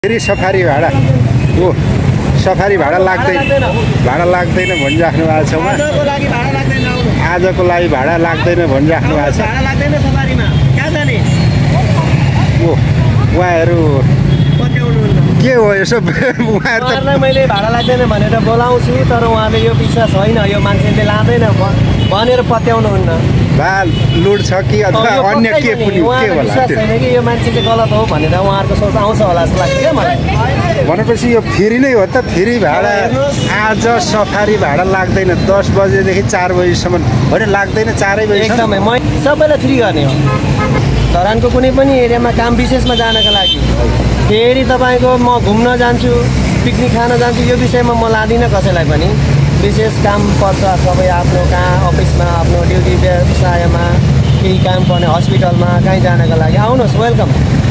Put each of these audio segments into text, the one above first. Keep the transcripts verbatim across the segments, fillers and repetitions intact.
फेरि सफारी भाडा ओ सफारी भाडा लाग्दैन भाडा लाग्दैन भनिराख्नु भएको छ आजको लागि भाडा लाग्दैन आजको लागि भाडा लाग्दैन भनिराख्नु भएको छ भाडा लाग्दैन सफारीमा कहाँ जाने ओ उहाँहरू पत्याउनुहुन्न के हो यसो उहाँहरू उहाँहरूलाई मैले भाडा लाग्दैन भनेर बोलाउँछु तर उहाँले यो विश्वास होइन यो मान्छेले लाँदैन भनेर पत्याउनुहुन्न बा लुड छ कि अथवा अन्य के पनि के होला विश्वास छैन कि यो मान्छे चाहिँ गलत हो भनेर उहाँहरूको सोच आउँछ होला जस्तो लाग्छ क्या मलाई भनेपछि यो फेरि नै हो त फेरि भाडा आज सफारी भाडा लाग्दैन दस बजेदेखि चार बजीसम्म होइन लाग्दैन चारै बजी एकदमै म सबैलाई फ्री गर्ने हो धरानको कुनै पनि एरियामा काम विशेषमा जानका लागि फेरि तपाईँको म घुम्न जान्छु पिकनिक खान जान्छु यो विषयमा म लादिनँ कसैलाई पनि विशेष काम पर्छ सबै आफ्नो कहाँ अफिसमा आफ्नो ड्युटी व्यवसायमा केही काम पर्ने हस्पिटलमा कहीँ जानका लागि आउनुहोस् वेलकम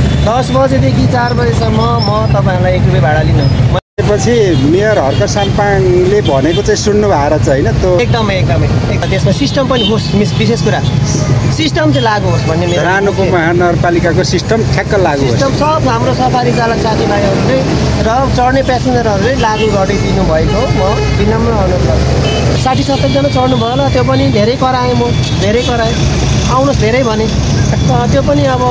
दस बजेदेखि चार बजीसम्म म तपाईँहरूलाई एक रुपियाँ भाडा लिन पछि मेयर हर्क साम्पाङले भनेको चाहिँ सुन्नु भएको रहेछ होइन त्यो एकदमै एकदमै त्यसमा सिस्टम पनि होस् मिस विशेष कुरा सिस्टम चाहिँ लागु होस् भन्ने मेरो रानुको महानगरपालिकाको सिस्टम ठ्याक्क लागु होस् सिस्टम सब हाम्रो सफारी चालक साथीभाइहरूले र चढ्ने प्यासेन्जरहरूले लागु गरिदिनु भएको म विनम्र अनुरोध गर्छु साठी सत्तरजना चढ्नु भयो होला त्यो पनि धेरै कराएँ म धेरै कराएँ आउनुहोस् धेरै भने त्यो पनि अब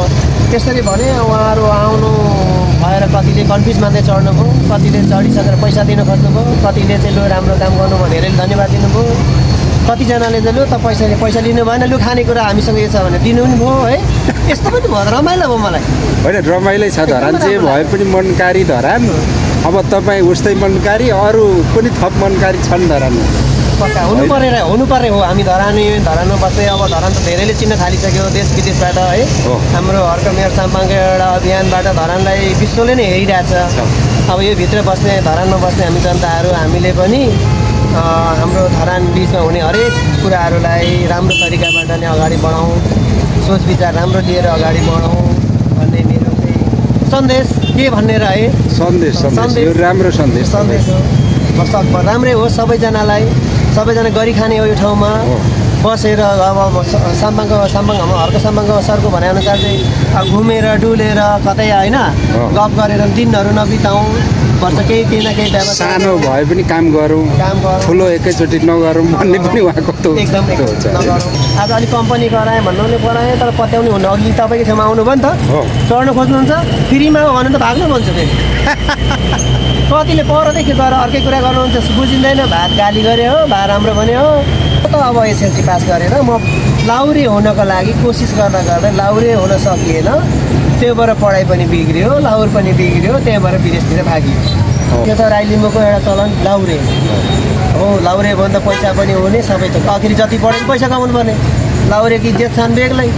त्यसरी भने उहाँहरू आउनु भएर कतिले कन्फ्युज मान्दै चढ्नुभयो कतिले चढिसकेर पैसा दिन खोज्नुभयो कतिले चाहिँ लु राम्रो काम गर्नु भनेर धन्यवाद दिनुभयो कतिजनाले चाहिँ लु त पैसाले पैसा लिनु भएन लु खानेकुरा हामीसँग यो छ भने दिनु पनि भयो है यस्तो पनि भयो रमाइलो भयो मलाई होइन रमाइलो छ धरान जे भए पनि मनकारी धरान अब तपाईँ उस्तै मनकारी अरू पनि थप मनकारी छन् धरानमा पक्का हुनु परेर हुनु पर्ने हो हामी धरानी धरानमा बस्दै अब धरान त धेरैले चिन्न थालिसक्यो देश विदेशबाट है हाम्रो हर्क मेयर साम्पाङको एउटा अभियानबाट धरानलाई विश्वले नै हेरिरहेछ अब यो भित्र बस्ने धरानमा बस्ने हामी जनताहरू हामीले पनि हाम्रो धरान बिचमा हुने हरेक कुराहरूलाई राम्रो तरिकाबाट नै अगाडि बढाउँ सोच विचार राम्रो लिएर अगाडि बढाउँ भन्ने मेरो चाहिँ सन्देश के भनेर है सन्देश सन्देश राम्रो सन्देश सन्देश हो सकभर राम्रै हो सबैजनालाई सबैजना गरी खाने हो यो ठाउँमा बसेर अब साम्पाङको साम्पाङ हाम्रो हर्क साम्पाङको सरको भनाइअनुसार चाहिँ घुमेर डुलेर कतै होइन गफ गरेर दिनहरू नबिताउँ वर्ष केही केही न केही व्यवसाय सानो भए पनि काम गरौँ काम गरौँ ठुलो एकैचोटि नगरौँ भन्ने पनि उहाँको त्यो एकदम नगरौँ आज अलिक कम्पनी गराएँ भन्नुले गराएँ तर पत्याउनु हुन्न अघि तपाईँको छेउमा आउनुभयो नि त चढ्नु खोज्नुहुन्छ फ्रीमा हो भने त भाग्नु भन्छ फेरि कतिले परदेखि गएर अर्कै कुरा गर्नुहुन्छ बुझिँदैन भात गाली गरे हो भा राम्रो भने हो त अब एसएलसी पास गरेर म लाउरे हुनको लागि कोसिस गर्दा गर्दै लाउरे हुन सकिएन त्योबाट पढाइ पनि बिग्रियो लाउर पनि बिग्रियो त्यहाँबाट विदेशतिर भागियो त्यो त राई लिम्बूको एउटा चलन लाउरे हो लाउरे भने त पैसा पनि हुने सबै त आखिर जति पढ्यो पैसा कमाउनु पर्ने लाउरे कि जेठ छन् बेग्लै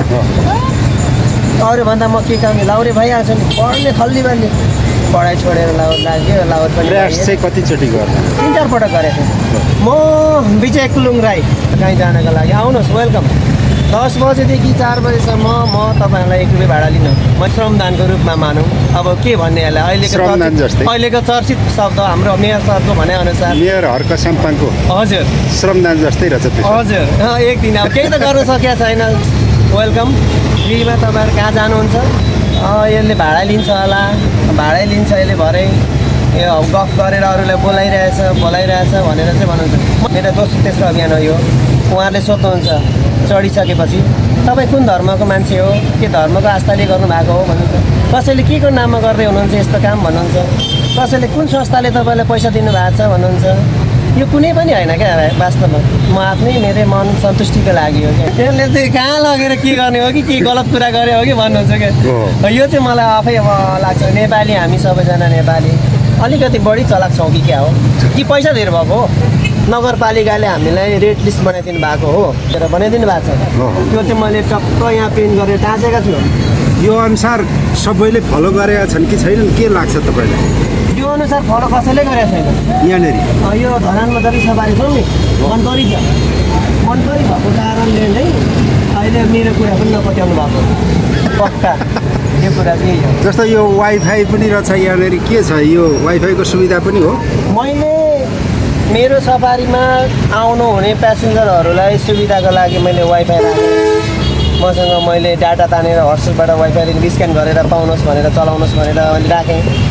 अरूभन्दा म के काम लाउरे भइहाल्छ नि पढ्ने खल्ली भन्ने पढाइ छोडेर लाउर लाग्यो लाउर पनि चाहिँ कतिचोटि गर्दा तिन चारपटक गरेको थिएँ म विजय कुलुङ राई कहीँ जानका लागि आउनुहोस् वेलकम दस बजेदेखि चार बजीसम्म म तपाईँहरूलाई एक रुपियाँ भाडा लिन म श्रमदानको रूपमा मानौँ अब के भन्ने यसलाई अहिलेको अहिलेको चर्चित शब्द हाम्रो मेयर सरको भनाइअनुसार मेयर हर्क साम्पाङको हजुर श्रमदान जस्तै रहेछ हजुर एक दिन अब केही त गर्न सकेको छैन वेलकम फ्रीमा तपाईँहरू कहाँ जानुहुन्छ यसले भाडा लिन्छ होला भाडै लिन्छ यसले भरे यो गफ गरेर अरूलाई बोलाइरहेछ बोलाइरहेछ भनेर चाहिँ भन्नुहुन्छ मेरो दोस्रो तेस्रो अभियान हो यो उहाँहरूले सोध्नुहुन्छ चढिसकेपछि तपाईँ कुन धर्मको मान्छे हो के धर्मको आस्थाले गर्नुभएको हो भन्नुहुन्छ कसैले के को नाममा गर्दै हुनुहुन्छ यस्तो काम भन्नुहुन्छ कसैले कुन संस्थाले तपाईँलाई पैसा दिनुभएको छ भन्नुहुन्छ यो कुनै पनि होइन क्या वास्तवमा म आफ्नै मेरै मन सन्तुष्टिको लागि हो क्या त्यसले चाहिँ कहाँ लगेर के गर्ने हो कि के गलत कुरा गरे हो कि भन्नुहुन्छ क्या यो चाहिँ मलाई आफै अब लाग्छ नेपाली हामी सबैजना नेपाली अलिकति बढी चलाक छौँ कि क्या हो कि पैसा धेर भएको हो नगरपालिकाले हामीलाई रेट लिस्ट बनाइदिनु भएको हो तर बनाइदिनु भएको छ त्यो चाहिँ मैले टक्क यहाँ प्रिन्ट गरेर टाँचेका छु यो अनुसार सबैले फलो गरेका छन् कि छैनन् के लाग्छ तपाईँलाई यो अनुसार फलो कसैले गरेको छैन यहाँनिर यो धरानमा जति सवारी छौँ नि मनपरी छ मनपरी भएको कारणले नै अहिले मेरो कुरा पनि नपत्याउनु भएको पक्का यो कुरा चाहिँ हो जस्तो यो वाइफाई पनि रहेछ यहाँनिर के छ यो वाइफाईको सुविधा पनि हो मैले मेरो सफारीमा आउनु हुने प्यासेन्जरहरूलाई सुविधाको लागि मैले वाइफाई राखेँ मसँग मैले डाटा तानेर व्हाट्सएपबाट वाइफाई स्क्यान गरेर पाउनुहोस् भनेर चलाउनुहोस् भनेर मैले राखेँ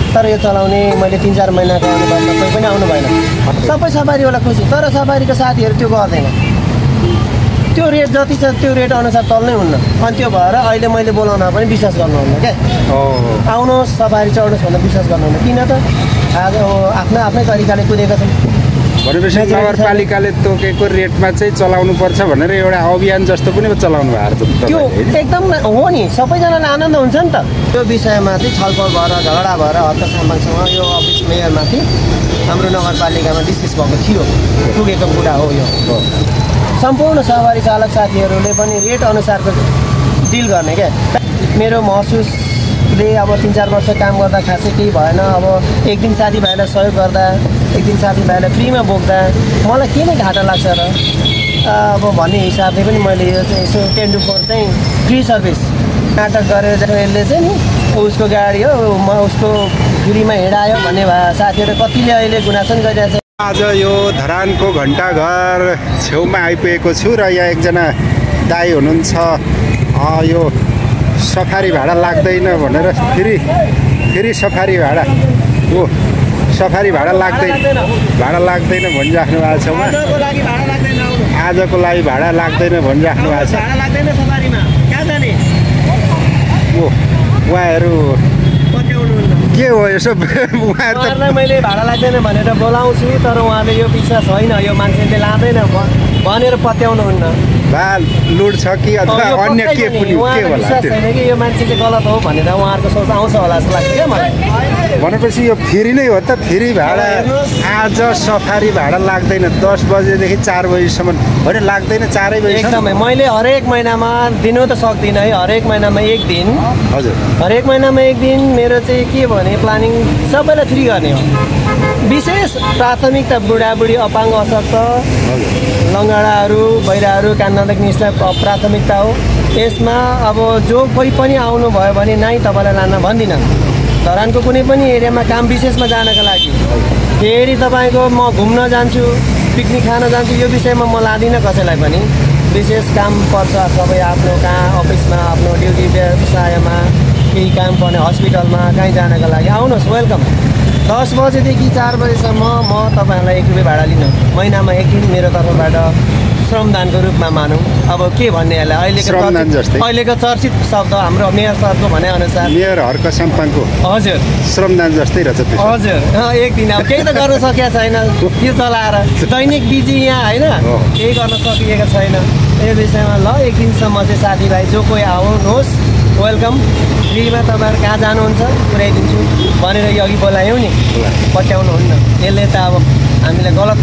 तर यो चलाउने मैले तिन चार महिनाको अनुभव कोही पनि आउनु भएन। सबै सवारीवाला खुसी, तर सवारीको साथीहरू त्यो गर्दैन। त्यो रेट जति छ त्यो रेट अनुसार चल्नै हुन्न। अनि त्यो भएर अहिले मैले बोलाउन पनि विश्वास गर्नुहुन्न क्या। आउनुहोस् सवारी चढ्नुहोस् भनेर विश्वास गर्नुहुन्न। किन त आज आफ्नो आफ्नै तरिकाले कुदेका छन्। भनेपछि नगरपालिकाले तोकेको रेटमा चाहिँ चलाउनु पर्छ भनेर एउटा अभियान जस्तो पनि चलाउनु भएको छ। त्यो एकदम हो नि, सबैजनालाई आनन्द हुन्छ नि त। त्यो विषयमा चाहिँ छलफल भएर झगडा भएर हत्ता सामानसँग यो अफिस मेयरमाथि हाम्रो नगरपालिकामा डिस्कस भएको थियो। पुगेको कुरा हो यो। सम्पूर्ण सवारी चालक साथीहरूले पनि रेट अनुसारको डिल गर्ने क्या। मेरो महसुसले अब तिन चार वर्ष काम गर्दा खासै केही भएन। अब एक दिन साथीभाइलाई सहयोग गर्दा, एक दिन साथीभाइलाई फ्रीमा बोक्दा मलाई के नै घाटा लाग्छ र। अब भन्ने हिसाबले पनि मैले यो चाहिँ यसो टेन टु फोर चाहिँ फ्री सर्भिस नाटक गरेर चाहिँ यसले चाहिँ नि उसको गाडी हो म उसको फ्रीमा हिँडायो भन्ने भए साथीहरू कतिले अहिले गुनासो गरिरहेको छ। आज यो धरानको घन्टाघर छेउमा आइपुगेको छु र यहाँ एकजना दाइ हुनुहुन्छ। यो सफारी भाडा लाग्दैन भनेर फेरि फेरि सफारी भाडा हो सफारी भाडा लाग्दैन भाडा लाग्दैन भनिराख्नु भएको छ। आजको लागि भाडा लाग्दैन भनिराख्नु भएको छ। ओ उहाँहरू के हो यसो उहाँहरूलाई मैले भाडा लाग्दैन भनेर बोलाउँछु, तर उहाँले यो विश्वास होइन यो मान्छेले लाँदैन भनेर पत्याउनुहुन्न। बा लुट छ कि अथवा अन्य के पनि के होला विश्वास छैन कि यो मान्छे चाहिँ गलत हो भनेर उहाँहरूको सोच आउँछ होला जस्तो लाग्छ क्या मलाई। भनेपछि यो फेरि नै हो त। फेरि भाडा आज सफारी भाडा लाग्दैन दस बजेदेखि चार बजीसम्म होइन लाग्दैन चारै बजी एकदमै। मैले हरेक महिनामा दिनु त सक्दिनँ है। हरेक महिनामा एक दिन हजुर हरेक महिनामा एक दिन मेरो चाहिँ के भने प्लानिङ सबैलाई फ्री गर्ने हो। विशेष प्राथमिकता बुढाबुढी अपाङ्ग अशक्त लङ्गडाहरू बहिराहरू कान नदेख्नेलाई प्राथमिकता हो। यसमा अब जो कोही पनि आउनुभयो भने नै तपाईँलाई लान भन्दिनँ। धरानको कुनै पनि एरियामा काम विशेषमा जानका लागि फेरि तपाईँको म घुम्न जान्छु पिकनिक खान जान्छु यो विषयमा म लादिनँ कसैलाई पनि। विशेष काम पर्छ सबै आफ्नो कहाँ अफिसमा आफ्नो ड्युटी व्यवसायमा केही काम पर्ने हस्पिटलमा कहीँ जानका लागि आउनुहोस् वेलकम। दस बजेदेखि चार बजेसम्म म तपाईँहरूलाई एक रुपियाँ भाडा लिन महिनामा एक दिन मेरो तर्फबाट श्रमदानको रूपमा मानौँ। अब के भन्ने यसलाई अहिलेको अहिलेको चर्चित शब्द हाम्रो मेयर सरको भनेअनुसार मेयर हर्क साम्पाङको हजुर श्रमदान जस्तै रहेछ हजुर। एक दिन अब केही त गर्न सकेको छैन यो चलाएर दैनिक बिजी यहाँ होइन केही गर्न सकिएको छैन। यो विषयमा ल एक दिनसम्म चाहिँ साथीभाइ जो कोही आउनुहोस् वेलकम। फ्रीमा तपाईँहरू कहाँ जानुहुन्छ पुऱ्याइदिन्छु भनेर यो अघि बोलायौँ नि पट्याउनुहुन्न। यसले त अब हामीलाई गलत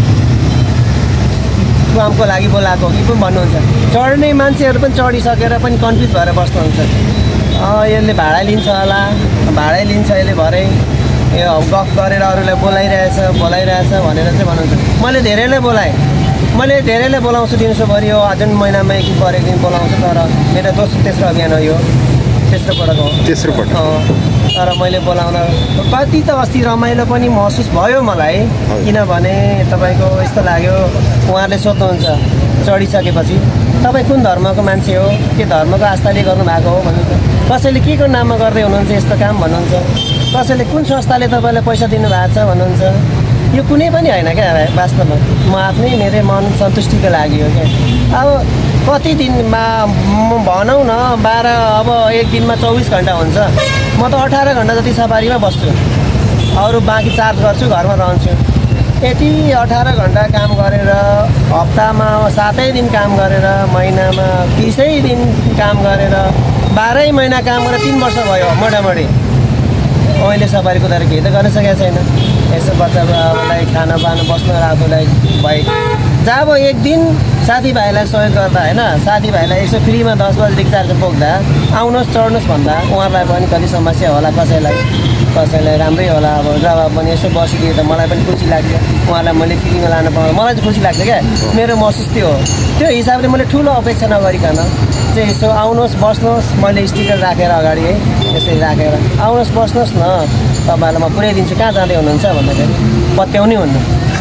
कामको लागि बोलाएको हो कि पनि भन्नुहुन्छ। चढ्ने मान्छेहरू पनि चढिसकेर पनि कन्फ्युज भएर बस्नुहुन्छ। यसले भाडा लिन्छ होला भाडै लिन्छ यसले भरे यो गफ गरेर अरूलाई बोलाइरहेछ बोलाइरहेछ भनेर चाहिँ भन्नुहुन्छ। मैले धेरैलाई बोलाएँ मैले धेरैलाई बोलाउँछु दिउँसोभरि हो जुन महिनामा एक दिन परेको दिन बोलाउँछु। तर मेरो दोस्रो तेस्रो अभियान हो यो तेस्रो पटक हो तेस्रो पटक। तर मैले बोलाउन कति त अस्ति रमाइलो पनि महसुस भयो मलाई। किनभने तपाईँको यस्तो लाग्यो उहाँले सोध्नुहुन्छ चढिसकेपछि तपाईँ कुन धर्मको मान्छे हो के धर्मको आस्थाले गर्नुभएको हो भन्नुहुन्छ। कसैले के को नाममा गर्दै हुनुहुन्छ यस्तो काम भन्नुहुन्छ। कसैले कुन संस्थाले तपाईँलाई पैसा दिनुभएको छ भन्नुहुन्छ। यो कुनै पनि होइन क्या वास्तवमा म आफ्नै मेरै मन सन्तुष्टिको लागि हो क्या। अब कति दिनमा भनौँ न बाह्र अब एक दिनमा चौबिस घन्टा हुन्छ म त अठार घन्टा जति सवारीमा बस्छु अरू बाँकी चार्ज गर्छु घरमा रहन्छु। यति अठार घन्टा काम गरेर हप्तामा सातै दिन काम गरेर महिनामा बिसै दिन काम गरेर बाह्रै महिना काम गरेर तिन वर्ष भयो मोटामोटी मैले सवारी कुदाएर केही त गर्न सकेको छैन। यसो बच्चालाई खाना पाना बस्न राख्नुलाई बाइक जब एक दिन साथीभाइलाई सहयोग गर्दा होइन साथीभाइलाई यसो फ्रीमा दस बजीदेखि चार बजी पुग्दा आउनुहोस् चढ्नुहोस् भन्दा उहाँहरूलाई पनि कति समस्या होला कसैलाई कसैलाई राम्रै होला। अब जब पनि यसो बसिदिए त मलाई पनि खुसी लाग्थ्यो उहाँलाई मैले फ्रीमा लानु पाउँदा मलाई चाहिँ खुसी लाग्थ्यो क्या। मेरो महसुस त्यो हो। त्यो हिसाबले मैले ठुलो अपेक्षा नगरिकन चाहिँ यसो आउनुहोस् बस्नुहोस् मैले स्टिकर राखेर अगाडि है यसरी राखेर आउनुहोस् बस्नुहोस् न तपाईँहरूलाई म पुऱ्याइदिन्छु कहाँ जाँदै हुनुहुन्छ भन्दाखेरि पत्याउनै हुन्न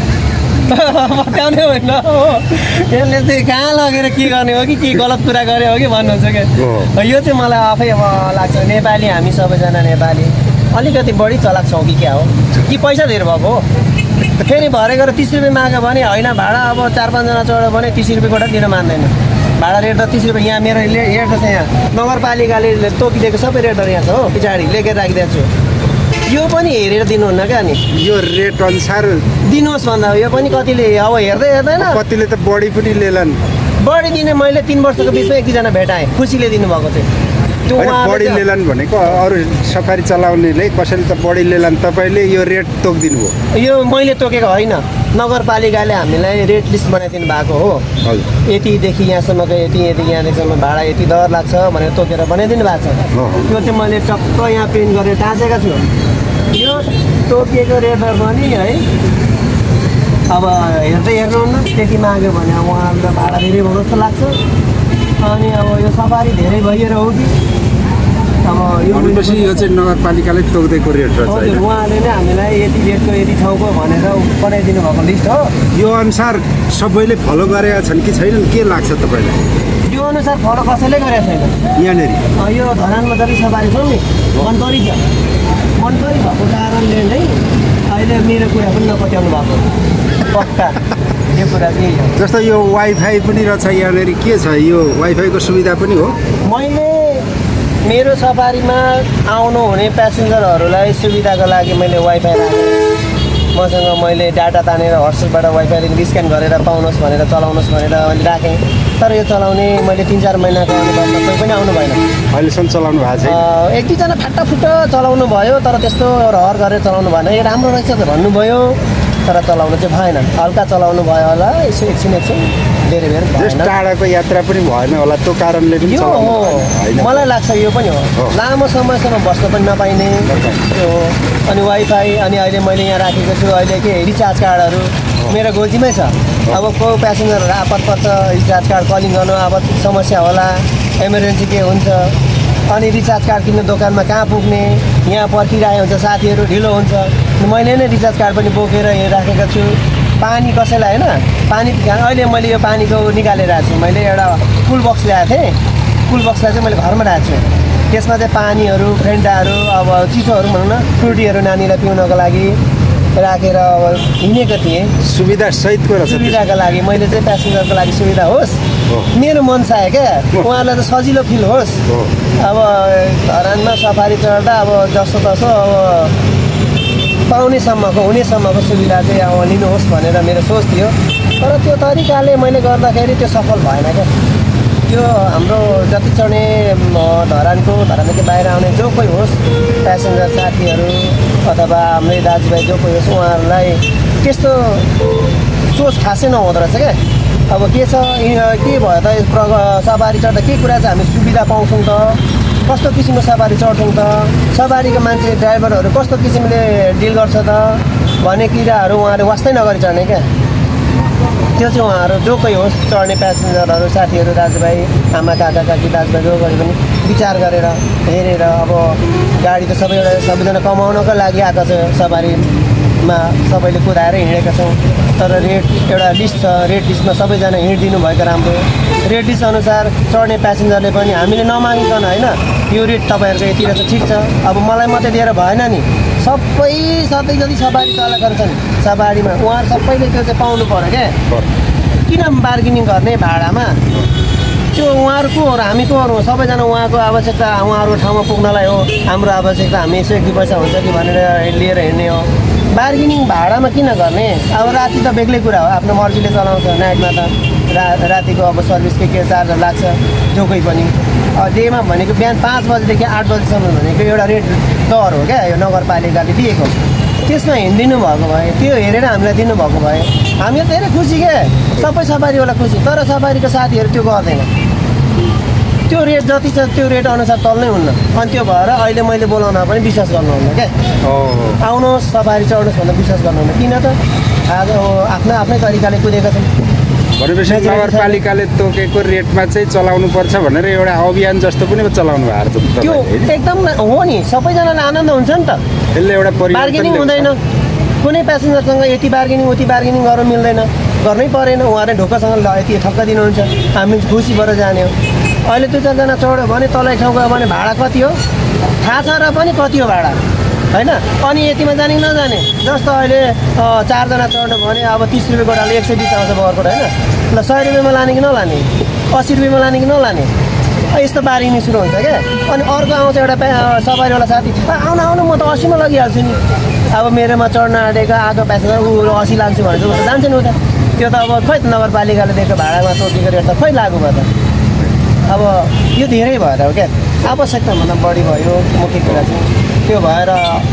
पत्याउने होइन हो। यसले चाहिँ कहाँ लगेर के गर्ने हो कि के गलत कुरा गरे हो कि भन्नुहुन्छ क्या। यो चाहिँ मलाई आफै अब लाग्छ नेपाली हामी सबैजना नेपाली अलिकति बढी चलाक छौँ कि क्या हो कि पैसा धेर भएको हो फेरि भरे गएर तिस रुपियाँ माग्यो भने होइन भाडा अब चार पाँचजना चढ्यो भने तिस रुपियाँ गोटा दिन मान्दैन भाडा रेट त तिस रुपियाँ यहाँ मेरो रेट त यहाँ नगरपालिकाले तोकिदिएको सबै रेटहरू यहाँ छ हो पछाडि लेखेर राखिदिएको छु यो पनि हेरेर दिनुहुन्न क्या नि यो रेट अनुसार दिनुहोस् भन्दा यो पनि कतिले अब हेर्दै हेर्दैन कतिले त बढी पनि लेलान् बढी दिने मैले तिन वर्षको बिचमा एक दुईजना भेटाएँ खुसीले दिनुभएको चाहिँ त्यो बढी लेलान् भनेको अरू सफारी चलाउनेले कसैले त बढी लेलान् तपाईँले यो रेट तोकिदिनु भयो यो मैले तोकेको होइन नगरपालिकाले हामीलाई रेट लिस्ट बनाइदिनु भएको हो यतिदेखि यहाँसम्मको यति यति यहाँदेखिसम्म भाडा यति दर लाग्छ भनेर तोकेर बनाइदिनु भएको छ त्यो चाहिँ मैले टक्क यहाँ प्रिन्ट गरेर टाँसेको छु यो तोकिएको रेटहरू पनि है अब हेर्दै हेर्नुहुन्न त्यति माग्यो भने उहाँहरूलाई भाडा धेरै भयो जस्तो लाग्छ अनि अब यो सफारी धेरै भइएर हो कि अब यो भनेपछि यो चाहिँ नगरपालिकाले तोक्दैको रेट रहेछ हजुर उहाँले नै हामीलाई यति रेटको यति ठाउँको भनेर बनाइदिनु भएको लिस्ट हो यो अनुसार सबैले फलो गरेका छन् कि छैनन् के लाग्छ तपाईँलाई यो अनुसार फलो कसैले गरेको छैन यहाँनिर यो धरानमा जति सफारी छौँ नि मनपरी छ मनपरी भएको कारणले नै अहिले मेरो कुरा पनि नपत्याउनु भएको पक्का यो कुरा चाहिँ जस्तो यो वाइफाई पनि रहेछ यहाँनिर के छ यो वाइफाईको सुविधा पनि हो मैले मेरो सफारीमा आउनु हुने प्यासेन्जरहरूलाई सुविधाको लागि मैले वाइफाई राखेँ मसँग मैले डाटा तानेर व्हाट्सएपबाट वाइफाई स्क्यान गरेर पाउनुहोस् भनेर चलाउनुहोस् भनेर मैले राखेँ तर यो चलाउने मैले तिन चार महिनाको अनुभवमा कोही पनि आउनु भएन अहिलेसम्म चलाउनु भएको छ एक दुईजना फाटाफुट्टा चलाउनु भयो तर त्यस्तो रहर गरेर चलाउनु भएन यो राम्रो रहेछ त भन्नुभयो तर चलाउनु चाहिँ भएन हल्का चलाउनु भयो होला यसो एकछिन एकछिन धेरै बेर टाढाको यात्रा पनि भएन होला त्यो कारणले पनि यो हो मलाई लाग्छ यो पनि हो लामो समयसम्म बस्न पनि नपाइने यो हो अनि वाइफाई अनि अहिले मैले यहाँ राखेको छु अहिले के रिचार्ज कार्डहरू मेरो गोजीमै छ अब को प्यासेन्जरहरू आपत पर्छ रिचार्ज कार्ड कलिङ गर्नु आपत समस्या होला इमर्जेन्सी के हुन्छ अनि रिचार्ज कार्ड किन्ने दोकानमा कहाँ पुग्ने यहाँ पर्खिरहेको हुन्छ साथीहरू ढिलो हुन्छ मैले नै रिचार्ज कार्ड पनि बोकेर यहाँ राखेको छु पानी कसैलाई होइन पानी अहिले मैले यो पानीको निकालेर आएको छु मैले एउटा कुल बक्स ल्याएको थिएँ कुल बक्सलाई चाहिँ मैले घरमा राखेको छु त्यसमा चाहिँ पानीहरू फेन्टाहरू अब चिसोहरू भनौँ न फ्रुटीहरू नानीलाई पिउनको लागि राखेर अब हिँडेको थिएँ सुविधा सहितको सुविधाको लागि मैले चाहिँ प्यासेन्जरको लागि सुविधा होस् मेरो मन चाह्यो क्या उहाँहरूलाई त सजिलो फिल होस् अब धरानमा सफारी चढ्दा अब जस्तो तसो अब पाउनेसम्मको हुनेसम्मको सुविधा चाहिँ अब लिनुहोस् भनेर मेरो सोच थियो तर त्यो तरिकाले मैले गर्दाखेरि त्यो सफल भएन क्या त्यो हाम्रो जति चढ्ने धरानको धरानदेखि बाहिर आउने जो कोही होस् प्यासेन्जर साथीहरू अथवा हाम्रै दाजुभाइ जो कोही होस् उहाँहरूलाई त्यस्तो सोच खासै नहुँदो रहेछ क्या अब के छ के भयो त प्रग सवारी चढ्दा के कुरा चाहिँ हामी सुविधा पाउँछौँ त कस्तो किसिमको सवारी चढ्छौँ त सवारीको मान्छे ड्राइभरहरू कस्तो किसिमले डिल गर्छ त भन्ने कुराहरू उहाँले वास्तै नगरी चढ्ने क्या त्यो चाहिँ उहाँहरू जो कोही होस् चढ्ने प्यासेन्जरहरू साथीहरू दाजुभाइ आमा काका काकी दाजुभाइ जो कोही पनि विचार गरेर हेरेर अब गाडी त सबै एउटा सबैजना कमाउनको लागि आएको छ सवारीमा सबैले कुदाएर हिँडेका छौँ तर रेट एउटा लिस्ट छ रेट लिस्टमा सबैजना हिँडिदिनु भएको राम्रो रेट लिस्ट अनुसार चढ्ने प्यासेन्जरले पनि हामीले नमागिकन होइन यो रेट तपाईँहरूको यति रहेछ ठिक छ अब मलाई मात्रै दिएर भएन नि सबै सबै जति सवारी चलाएको छन् सवारीमा उहाँहरू सबैले त्यो चाहिँ पाउनु पऱ्यो क्या किन बार्गेनिङ गर्ने भाडामा त्यो उहाँहरू को हो र हामी को हो सबैजना उहाँको आवश्यकता उहाँहरूको ठाउँमा पुग्नलाई हो हाम्रो आवश्यकता हामी यसो एक दुई पैसा हुन्छ कि भनेर लिएर हिँड्ने हो बार्गेनिङ भाडामा किन गर्ने अब राति त बेग्लै कुरा हो आफ्नो मर्जीले चलाउँछ नाइटमा त रा रातिको अब सर्भिस के के चार्जर लाग्छ जो कोही पनि डेमा भनेको बिहान पाँच बजीदेखि आठ बजीसम्म भनेको एउटा रेट दर हो क्या यो नगरपालिकाले दिएको त्यसमा हिँडिदिनु भएको भए त्यो हेरेर हामीलाई दिनुभएको भए हामी धेरै खुसी क्या सबै सवारीवाला खुसी तर सवारीको साथीहरू त्यो गर्दैन त्यो रेट जति छ त्यो रेट अनुसार चल्नै हुन्न अनि त्यो भएर अहिले मैले बोलाउन पनि विश्वास गर्नुहुन्न क्या आउनुहोस् सवारी चढ्नुहोस् भनेर विश्वास गर्नुहुन्न किन त आज आफ्नो आफ्नै तरिकाले कुदेका छन् भनेपछि नगरपालिकाले तोकेको रेटमा चाहिँ चलाउनु पर्छ भनेर एउटा अभियान जस्तो पनि चलाउनु भएको छ त्यो एकदम हो नि सबैजनालाई आनन्द हुन्छ नि त यसले एउटा बार्गेनिङ हुँदैन कुनै प्यासेन्जरसँग यति बार्गेनिङ उति बार्गेनिङ गर्नु मिल्दैन गर्नै परेन उहाँले ढोकासँग ल यति ठक्क दिनुहुन्छ हामी खुसी भएर जाने हो अहिले दुई चारजना चढ्यो भने तलै ठाउँ गयो भने भाडा कति हो थाहा छ र पनि कति हो भाडा होइन। अनि यतिमा जाने कि नजाने, जस्तो अहिले चारजना चढ्नु भने अब तिस रुपियाँ गोटाले एक सय बिस आउँछ बगरकोट होइन। ल सय रुपियाँमा लाने कि नलाने, अस्सी रुपियाँमा लाने कि नलाने, यस्तो बारिने सुरु हुन्छ क्या। अनि अर्को आउँछ एउटा सवारीवाला साथी, आउनु आउनु म त अस्सीमा लगिहाल्छु नि। अब मेरोमा चढ्न आँटेको आएको प्यासेन्जर ऊ अस्सी लाग्छु भने चाहिँ ऊ त जान्छ नि उता। त्यो त अब खोइ त नगरपालिकाले दिएको भाडामा तोकी गरेर त खोइ लागु भयो त। अब यो धेरै भएर हो क्या, आवश्यकताभन्दा बढी भयो मुख्य कुरा चाहिँ त्यो भएर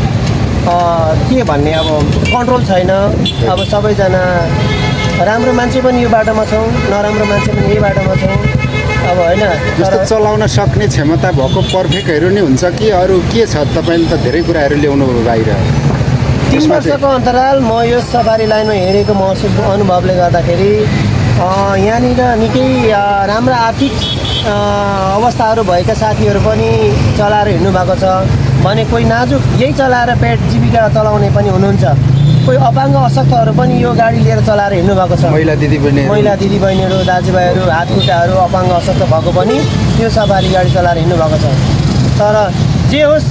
के भन्ने अब कन्ट्रोल छैन। अब सबैजना राम्रो मान्छे पनि यो बाटोमा छौँ, नराम्रो मान्छे पनि यही बाटोमा छौँ अब होइन। जस्तो चलाउन सक्ने क्षमता भएको पर्फेक्टहरू नै हुन्छ कि अरू के छ? तपाईँले त धेरै कुराहरू ल्याउनु भयो बाहिर। तिन वर्षको अन्तराल म यो सफारी लाइनमा हेरेको महसुस अनुभवले गर्दाखेरि यहाँनिर निकै राम्रा आर्थिक अवस्थाहरू भएका साथीहरू पनि चलाएर हिँड्नु भएको छ भने कोही नाजुक यही चलाएर पेट जीविका चलाउने पनि हुनुहुन्छ। कोही अपाङ्ग अशक्तहरू पनि यो गाडी लिएर चलाएर हिँड्नु भएको छ। महिला दिदीबहिनी महिला दिदीबहिनीहरू दाजुभाइहरू हातखुट्टाहरू अपाङ्ग अशक्त भएको पनि यो सफारी गाडी चलाएर हिँड्नु भएको छ। तर जे होस्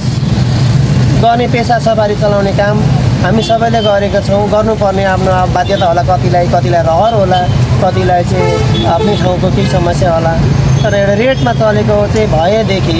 गर्ने पेसा सफारी चलाउने काम हामी सबैले गरेका छौँ। गर्नुपर्ने आफ्नो बाध्यता होला, कतिलाई कतिलाई रहर होला, कतिलाई चाहिँ आफ्नै ठाउँको केही समस्या होला। तर एउटा रेटमा चलेको चाहिँ भएदेखि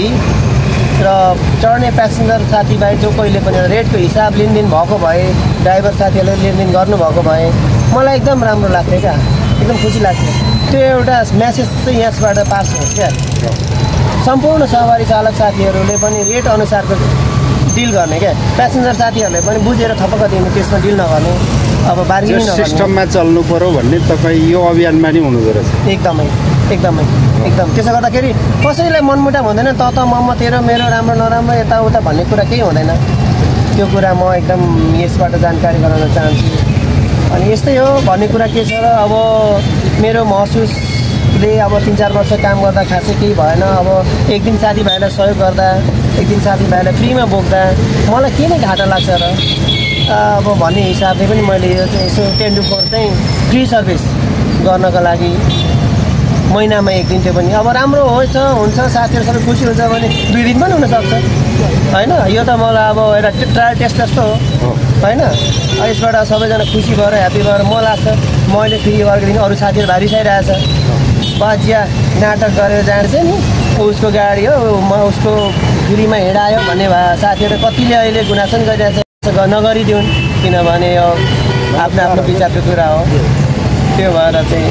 र चढ्ने प्यासेन्जर साथीभाइ जो कहिले पनि रेटको हिसाब लेनदेन भएको भए, ड्राइभर साथीहरूले लेनदेन गर्नुभएको भए मलाई एकदम राम्रो लाग्थ्यो क्या, एकदम खुसी लाग्थ्यो। त्यो एउटा म्यासेज चाहिँ यसबाट पास हुन्छ क्या। सम्पूर्ण सवारी चालक साथीहरूले पनि रेट अनुसारको डिल गर्ने क्या, प्यासेन्जर साथीहरूले पनि बुझेर थपक्क दिनु, त्यसमा डिल नगर्ने, अब बार्गेनिङ नगर्ने। सिस्टममा चल्नु पर्यो भन्ने तपाईँ यो अभियानमा नि हुनुहुँदो रहेछ। एकदमै एकदमै एकदम। त्यसो गर्दाखेरि कसैलाई मनमुटाव हुँदैन, त त म म तेरो मेरो राम्रो नराम्रो यताउता भन्ने कुरा केही हुँदैन। त्यो कुरा म एकदम यसबाट जानकारी गराउन चाहन्छु। अनि यस्तै हो भन्ने कुरा के छ र अब मेरो महसुसले अब तिन चार वर्ष काम गर्दा खासै केही भएन। अब एक दिन साथीभाइलाई सहयोग गर्दा, एक दिन साथीभाइलाई फ्रीमा बोक्दा मलाई के नै घाटा लाग्छ र अब भन्ने हिसाबले पनि मैले यो चाहिँ यसो टेन टु फोर चाहिँ फ्री सर्भिस गर्नको लागि महिनामा एक दिन त्यो पनि अब राम्रो होस् हुन्छ, साथीहरू सबै खुसी हुन्छ भने दुई दिन पनि हुनसक्छ होइन। यो त मलाई अब एउटा ट्रायल टेस्ट जस्तो हो होइन। यसबाट सबैजना खुसी भएर ह्याप्पी भएर म लाग्छ मैले फ्री गरेको दिन अरू साथीहरू भारिसाइरहेछ बाजिया नाटक गरेर जान्छ नि उसको गाडी हो म उसको फ्रीमा हिँडायो भन्ने भए साथीहरू कतिले अहिले गुनासो गरिरहेछ। नगरिदिउन् किनभने यो आफ्नो आफ्नो विचारको कुरा हो। त्यो भएर चाहिँ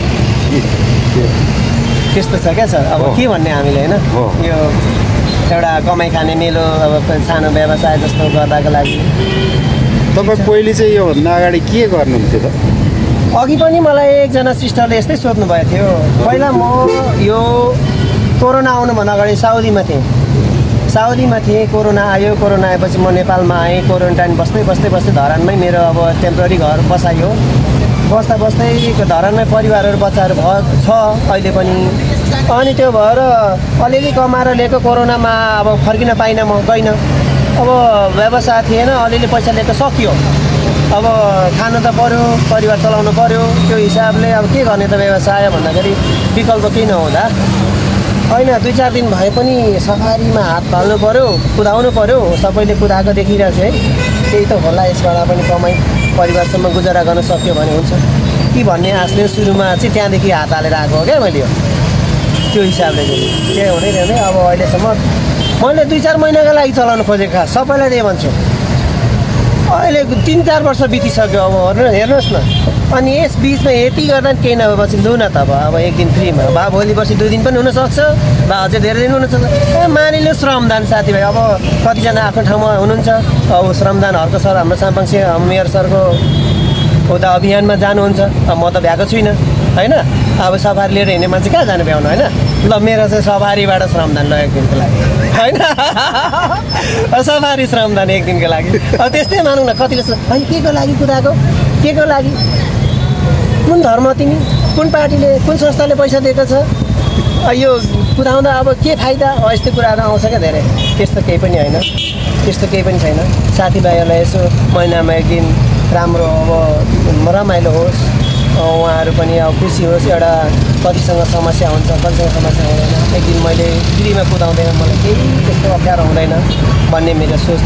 त्यस्तो छ क्या सर। अब के भन्ने हामीले होइन, यो एउटा कमाइ खाने मेलो अब सानो व्यवसाय जस्तो गर्दाको लागि। तपाईँ पहिले चाहिँ योभन्दा अगाडि के गर्नुहुन्थ्यो त? अघि पनि मलाई एकजना सिस्टरले यस्तै सोध्नु भएको थियो। पहिला म यो कोरोना आउनुभन्दा अगाडि साउदीमा थिएँ साउदीमा थिएँ कोरोना आयो। कोरोना आएपछि म नेपालमा आएँ। क्वारेन्टाइन बस्दै बस्दै बस्दै धरानमै मेरो अब टेम्पोररी घर बसाइयो। बस्दा बस्दै धरानमै परिवारहरू बच्चाहरू भ छ अहिले पनि। अनि त्यो भएर अलिअलि कमाएर लिएको कोरोनामा अब फर्किन पाइनँ, म गइनँ। अब व्यवसाय थिएन, अलिअलि पैसा लिएको सकियो। अब खानु त पऱ्यो, परिवार चलाउनु पऱ्यो। त्यो हिसाबले अब के गर्ने त व्यवसाय भन्दाखेरि विकल्प केही नहुँदा होइन दुई चार दिन भए पनि सफारीमा हात हाल्नु पऱ्यो, कुदाउनु पऱ्यो। सबैले कुदाएको देखिरहेको छ है, त्यही त होला यसबाट पनि कमाइ परिवारसम्म गुजारा गर्न सक्यो भने हुन्छ कि भन्ने आशले सुरुमा चाहिँ त्यहाँदेखि हात हालेर आएको हो क्या मैले। यो त्यो हिसाबले चाहिँ त्यही हुँदै हुँदै अब अहिलेसम्म मैले दुई चार महिनाको लागि चलाउनु खोजेको खास सबैलाई त्यही भन्छु। अहिले तिन चार वर्ष बितिसक्यो अब हेर्नु हेर्नुहोस् न। अनि यस बिचमा यति गर्दा केही नभएपछि लु न त अब अब एक दिन फ्रीमा बा भोलि पर्सि दुई दिन पनि हुनसक्छ, बा अझै धेरै दिन हुनसक्छ। ए मानिलिनु श्रमदान साथीभाइ अब कतिजना आफ्नो ठाउँमा हुनुहुन्छ। अब श्रमदान हर्क सर हाम्रो साम्पाङ मेयर सरको उता अभियानमा जानुहुन्छ। अब म त भ्याएको छुइनँ होइन। अब सफारी लिएर हिँड्ने मान्छे कहाँ जानु भ्याउनु होइन। ल मेरो चाहिँ सफारीबाट श्रमदान ल एक दिनको लागि होइन। सफारी श्रमदान एक दिनको लागि अब त्यस्तै मानौँ न। कतिले होइन के को लागि कुदाएको, के को लागि, कुन धर्म तिमी, कुन पार्टीले कुन संस्थाले पैसा दिएको छ, यो कुदाउँदा अब के फाइदा, यस्तो कुराहरू आउँछ क्या धेरै। त्यस्तो केही पनि होइन, त्यस्तो केही पनि छैन। साथीभाइहरूलाई यसो महिनामा एक दिन राम्रो अब रमाइलो होस्, उहाँहरू पनि अब खुसी होस्। एउटा कतिसँग समस्या हुन्छ, कतिसँग समस्या हुँदैन। एक दिन मैले फ्रीमा कुदाउँदैन, मलाई केही त्यस्तो अप्ठ्यारो हुँदैन भन्ने मेरो सोच थियो।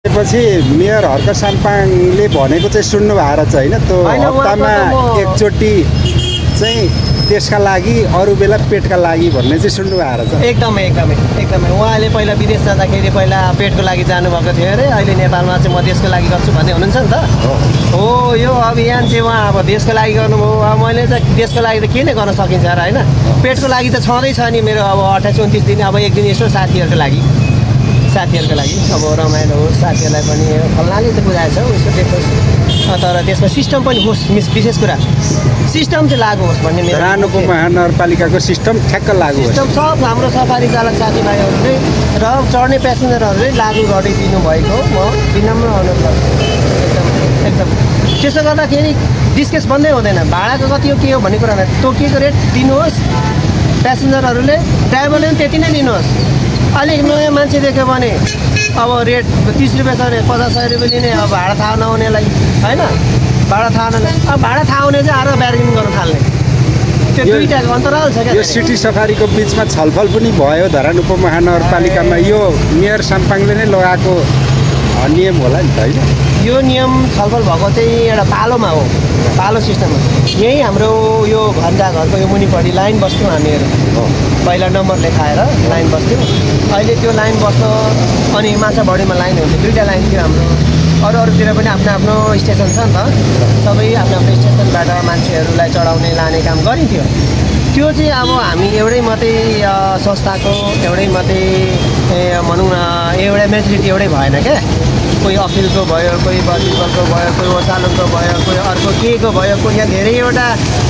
पछि मेयर हर्क साम्पाङले भनेको चाहिँ सुन्नु भएको रहेछ होइन त्यो हप्तामा एकचोटि चाहिँ त्यसका लागि अरू बेला पेटका लागि भन्ने चाहिँ सुन्नु भएको रहेछ। एकदमै एकदमै एकदमै उहाँले पहिला विदेश जाँदाखेरि पहिला पेटको लागि जानुभएको थियो अरे, अहिले नेपालमा चाहिँ म देशको लागि गर्छु भन्ने हुनुहुन्छ नि त। हो यो अभियान चाहिँ उहाँ अब देशको लागि गर्नुभयो। अब मैले चाहिँ देशको लागि त के नै गर्न सकिन्छ र होइन, पेटको लागि त छँदैछ नि मेरो अब अट्ठाइस उन्तिस दिन अब एक दिन यसो साथीहरूको लागि साथीहरूको लागि अब रमाइलो होस्, साथीहरूलाई पनि फल्नाले चाहिँ बुझाएछ उसको देखोस्, तर त्यसमा सिस्टम पनि होस्। मिस विशेष कुरा सिस्टम चाहिँ लागु होस् भन्ने मेरो रानुको महानगरपालिकाको सिस्टम ठ्याक्क लागु होस्। सिस्टम सब हाम्रो सफारी चालक साथीभाइहरूले र चढ्ने प्यासेन्जरहरूले लागु गरिदिनु भएको म विनम्र अनुरोध गर्छु। एकदम एकदम त्यसो गर्दाखेरि डिस्कस बन्दै हुँदैन। भाडाको कति हो के हो भन्ने कुरालाई तोकिएको रेट दिनुहोस्, प्यासेन्जरहरूले ड्राइभरले पनि त्यति नै लिनुहोस्। अलिक नयाँ मान्छे देख्यो भने अब रेट तिस रुपियाँ छ भने पचास सय रुपियाँ लिने, अब भाडा थाहा नहुनेलाई होइन, भाडा थाहा नहुने अब भाडा थाहा हुने चाहिँ आएर बार्गेनिङ गर्न थाल्ने, त्यो दुईवटाको अन्तराल छ क्या। यो सिटी सफारीको बिचमा छलफल पनि भयो धरान उपमहानगरपालिकामा, यो मेयर साम्पाङले नै लगाएको नियम होला नि त होइन? यो नियम छलफल भएको चाहिँ एउटा पालोमा हो, पालो सिस्टममा। यही हाम्रो यो घन्टा घरको यो मुनिपट्टि लाइन बस्थ्यौँ हामीहरू, पहिला नम्बर लेखाएर लाइन बस्थ्यौँ। अहिले त्यो लाइन बस्न अनि माछाबारीमा लाइन हुन्थ्यो, दुईवटा लाइन थियो हाम्रो। अरू अरूतिर पनि आफ्नो आफ्नो स्टेसन छ नि त, सबै आफ्नो आफ्नो स्टेसनबाट मान्छेहरूलाई चढाउने लाने काम गरिन्थ्यो। त्यो चाहिँ अब हामी एउटै मात्रै संस्थाको एउटै मात्रै भनौँ न एउटै मेजोरिटी एउटै भएन क्या। कोही अखिलको भयो, कोही बलिबलको भयो, कोही ओसालनको भयो, कोही अर्को के को भयो, कोही यहाँ धेरैवटा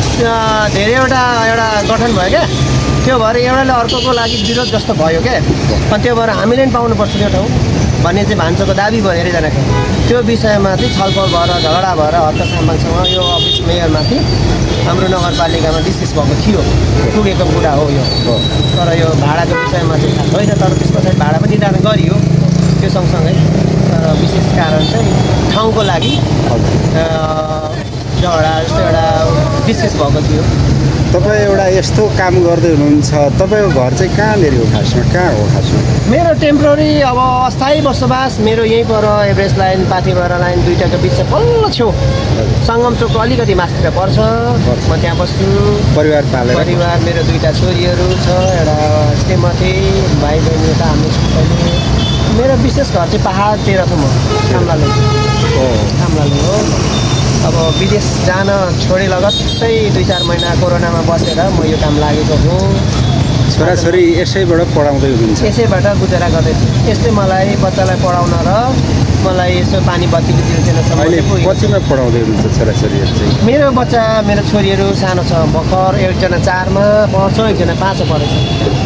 धेरैवटा एउटा गठन भयो क्या। त्यो भएर एउटाले अर्कोको लागि विरोध जस्तो भयो क्या। अनि त्यो भएर हामीले पनि पाउनुपर्छ त्यो ठाउँ भन्ने चाहिँ भान्साको दाबी भयो धेरैजनाको। त्यो विषयमा चाहिँ छलफल भएर झगडा भएर हर्क साम्पाङसँग यो अफिस मेयरमाथि हाम्रो नगरपालिकामा डिस्कस भएको थियो, पुगेको कुरा हो यो। तर यो भाडाको विषयमा चाहिँ थाहा छैन, तर त्यस पछाडि भाडा पनि निर्धारण गरियो त्यो सँगसँगै। तर विशेष कारण चाहिँ ठाउँको लागि झगडा जस्तो एउटा डिस्कस भएको थियो। तपाईँ एउटा यस्तो काम गर्दै हुनुहुन्छ, तपाईँको घर चाहिँ कहाँनिर हो खासमा, कहाँ हो खासमा? मेरो टेम्पोररी अब अस्थायी बसोबास मेरो यहीँ पर एभरेस्ट लाइन पाथिभरा लाइन दुईवटाको बिचमा पल्लो छेउ सङ्गम चोकको अलिकति माथितिर पर्छ। म त्यहाँ बस्छु, परिवार पालेर। परिवार मेरो दुईवटा छोरीहरू छ, एउटा श्रीमती, भाइ बहिनी यता हामी सबैले। मेरो विशेष घर चाहिँ पाहाडतिर छु म, कामलाले हो कामलाले हो। अब विदेश जान छोडे लगत्तै दुई चार महिना कोरोनामा बसेर म यो काम लागेको हो। छोराछोरी यसैबाट पढाउँदै हुनुहुन्छ? यसैबाट गुजारा गर्दैछु। यसले मलाई बच्चालाई पढाउन र मलाई यसो पानी बत्तीको दिनसम्म कतिमा पढाउँदै हुनुहुन्छ छोराछोरीहरू चाहिँ? मेरो बच्चा मेरो छोरीहरू सानो छ भर्खर, एकजना चारमा पढ्छ, एकजना पाँचमा पढेछ।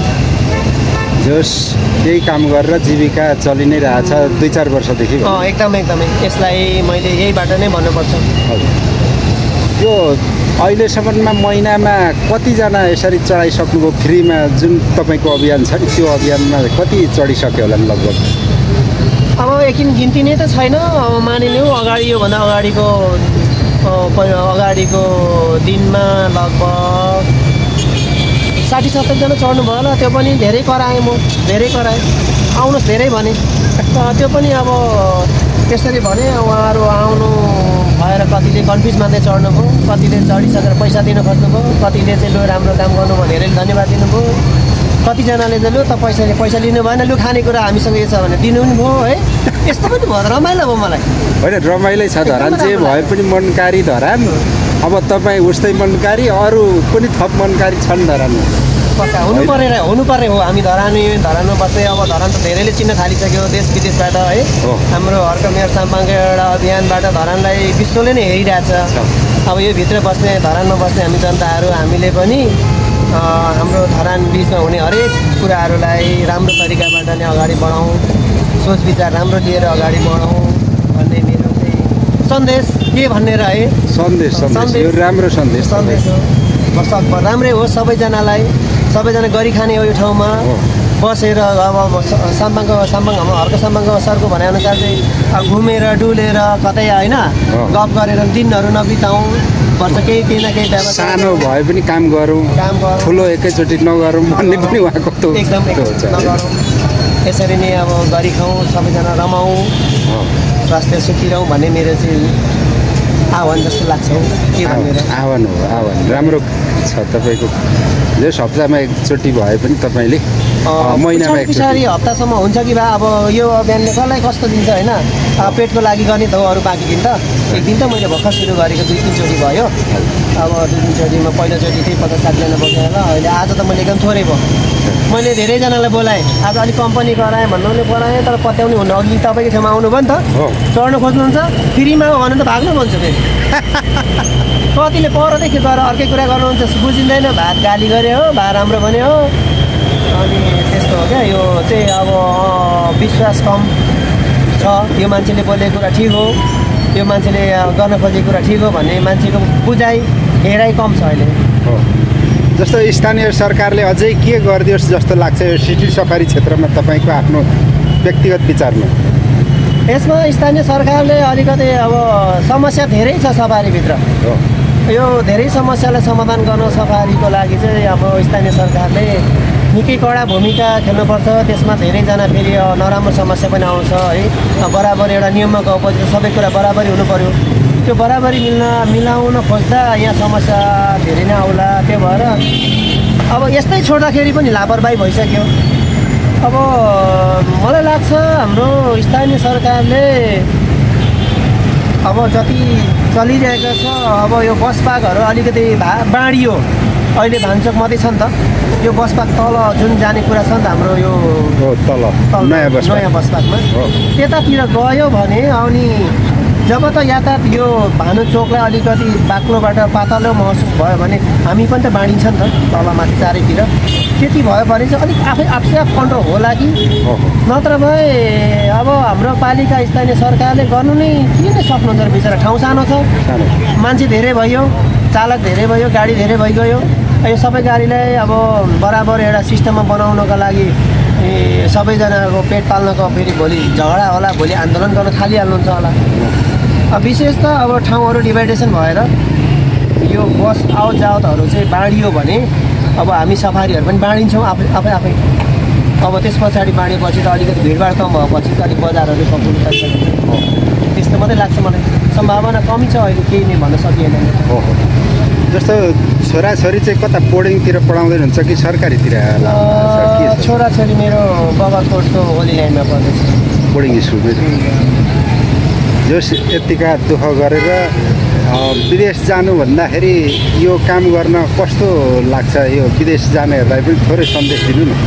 जस त्यही काम गरेर जीविका चलि नै रहेछ दुई चार वर्षदेखि? अँ एकदमै एकदमै यसलाई मैले यहीबाट नै भन्नुपर्छ। यो अहिलेसम्ममा महिनामा कतिजना यसरी चढाइसक्नुभयो फ्रीमा? जुन तपाईँको अभियान छ नि त्यो अभियानमा कति चढिसक्यो होला लगभग? अब यकिन गिन्ती नै त छैन। अब मानिलिउँ अगाडि योभन्दा अगाडिको अगाडिको दिनमा लगभग साठी सत्तरजना चढ्नु भयो होला। त्यो पनि धेरै कराएँ म, धेरै कराएँ, आउनुहोस् धेरै भने। त्यो पनि अब त्यसरी भने उहाँहरू आउनु भएर कतिले कन्फ्युज मान्दै चढ्नुभयो, कतिले चढिसकेर पैसा दिन खोज्नुभयो, कतिले चाहिँ लु राम्रो काम गर्नुभयो धेरैले धन्यवाद दिनुभयो, कतिजनाले चाहिँ लु त पैसाले पैसा लिनु भएन, लु खानेकुरा हामीसँग यो छ भने दिनु पनि भयो है। यस्तो पनि भयो, रमाइलो भयो मलाई। होइन रमाइलै छ धरान जे भए पनि मनकारी धरान। अब तपाईँ उस्तै मनकारी, अरू पनि थप मनकारी छन् धरानमा। पक्का हुनु परेर हुनु पर्ने हो। हामी धरानी धरानमा बस्दै अब धरान त धेरैले चिन्न थालिसक्यो देश विदेशबाट है। हाम्रो हर्क मेयर साम्पाङको एउटा अभियानबाट धरानलाई विश्वले नै हेरिरहेछ। अब यो भित्र बस्ने धरानमा बस्ने हामी जनताहरू हामीले पनि हाम्रो धरान बिचमा हुने हरेक कुराहरूलाई राम्रो तरिकाबाट नै अगाडि बढाउँ, सोच विचार राम्रो लिएर अगाडि बढाउँ भन्ने मेरो चाहिँ सन्देश के भन्ने रहे। सन्देश सन्देश यो राम्रो सन्देश सन्देश हो। सकभर राम्रै होस् सबैजनालाई, सबैजना गरी खाने हो यो ठाउँमा बसेर। अब साम्पाङको साम्पाङ हाम्रो हर्क साम्पाङको सरको भनाइअनुसार चाहिँ घुमेर डुलेर कतै होइन गफ गरेर दिनहरू नबिताउँ, वर्ष केही केही न केही व्यवसाय सानो भए पनि काम गरौँ, काम गरौँ, ठुलो एकैचोटि नगरौँ भन्ने पनि उहाँको एकदम नगरौँ। यसरी नै अब गरी खाउँ, सबैजना रमाउँ, स्वास्थ्य सुखी रहौँ भन्ने मेरो चाहिँ आह्वान जस्तो लाग्छ हौ। के भनेर आह्वान हो, आह्वान राम्रो छ तपाईँको। जो हप्तामा एकचोटि भए पनि तपाईँले महिनामा एकचोटि पछाडि हप्तासम्म हुन्छ कि बा अब यो अभियानले कसलाई कस्तो दिन्छ होइन। पेटको लागि गर्ने त हो, अरू बाँकी दिन त एक दिन त मैले भर्खर सुरु गरेको दुई तिनचोटि भयो। अब दुई तिनचोटिमा पहिलोचोटि त्यही पचास सातजना बोकेर होला। अहिले आज त मैले एकदम थोरै भयो। मैले धेरैजनालाई बोलाएँ, आज अलिक कम्पनी गराएँ भन्नुले बोलाएँ, तर पत्याउनु हुन्न। अघि तपाईँको छेउमा आउनुभयो नि त, चढ्नु खोज्नुहुन्छ, फ्रीमा हो भने त भाग्नु भन्छु फेरि। कतिले परदेखि गएर अर्कै कुरा गर्नुहुन्छ, बुझिँदैन। भात गाली गरे हो, भा राम्रो भने हो, अनि त्यस्तो हो क्या। यो चाहिँ अब विश्वास कम छ। यो मान्छेले बोलेको कुरा ठिक हो, यो मान्छेले गर्न खोजेको कुरा ठिक हो भन्ने मान्छेको बुझाइ हेराइ कम छ अहिले। जस्तो स्थानीय सरकारले अझै के गरिदियोस् जस्तो लाग्छ यो सिटी सफारी क्षेत्रमा तपाईँको आफ्नो व्यक्तिगत विचारमा? यसमा स्थानीय सरकारले अलिकति अब समस्या धेरै छ सफारीभित्र। यो धेरै समस्यालाई समाधान गर्न सफारीको लागि चाहिँ अब स्थानीय सरकारले निकै कडा भूमिका खेल्नुपर्छ। त्यसमा धेरैजना फेरि नराम्रो समस्या पनि आउँछ है। बराबर एउटा नियममा गएपछि सबै कुरा बराबरी हुनु पऱ्यो। त्यो बराबरी मिल्न मिलाउन खोज्दा यहाँ समस्या धेरै नै आउला। त्यो भएर अब यस्तै छोड्दाखेरि पनि लापरवाही भइसक्यो। अब मलाई लाग्छ हाम्रो स्थानीय सरकारले अब जति चलिरहेको छ, अब यो बस पार्कहरू अलिकति भा बाँडियो। अहिले भान्चोक मात्रै छ नि त, यो बस पार्क तल जुन जाने कुरा छ नि त हाम्रो यो तल नयाँ बस नयाँ बस पार्कमा त्यतातिर गयो भने अनि जब त यातायात यो भानु चोकलाई अलिकति बाक्लोबाट पातलो महसुस भयो भने हामी पनि त बाँडिन्छ नि त तल माथि चारैतिर। त्यति भयो भने चाहिँ अलिक आफै आफै आफ कन्ट्रोल होला कि नत्र भए अब हाम्रो पालिका स्थानीय सरकारले गर्नु नै के नै सक्नुहुन्छ बिचरा। ठाउँ सानो छ, मान्छे धेरै भयो, चालक धेरै भयो, गाडी धेरै भइगयो। यो सबै गाडीलाई अब बराबर एउटा सिस्टममा बनाउनको लागि सबैजनाको पेट पाल्नको फेरि भोलि झगडा होला, भोलि आन्दोलन गर्न थालिहाल्नुहुन्छ होला। अब विशेष त अब ठाउँहरू डिभाइडेसन भएर यो बस आवत जावतहरू चाहिँ बाँडियो भने अब हामी सफारीहरू पनि बाँडिन्छौँ आफै आफै आफै। अब त्यस पछाडि बाँडेपछि त अलिकति भिडभाड कम भएपछि त अलिक बजारहरू पकाउनु सकिन्छ। त्यस्तो मात्रै लाग्छ मलाई। सम्भावना कमी छ अहिले, केही नै भन्न सकिएन। जस्तो छोराछोरी चाहिँ कता बोर्डिङतिर पढाउँदै हुन्छ कि सरकारीतिर? छोराछोरी मेरो बगरकोटको होली लाइनमा पढ्दैछ, बोर्डिङ स्कुलमै। जो यतिका दुःख गरेर विदेश जानु भन्दाखेरि यो काम गर्न कस्तो लाग्छ? यो विदेश जानेहरूलाई पनि थोरै सन्देश दिनु न।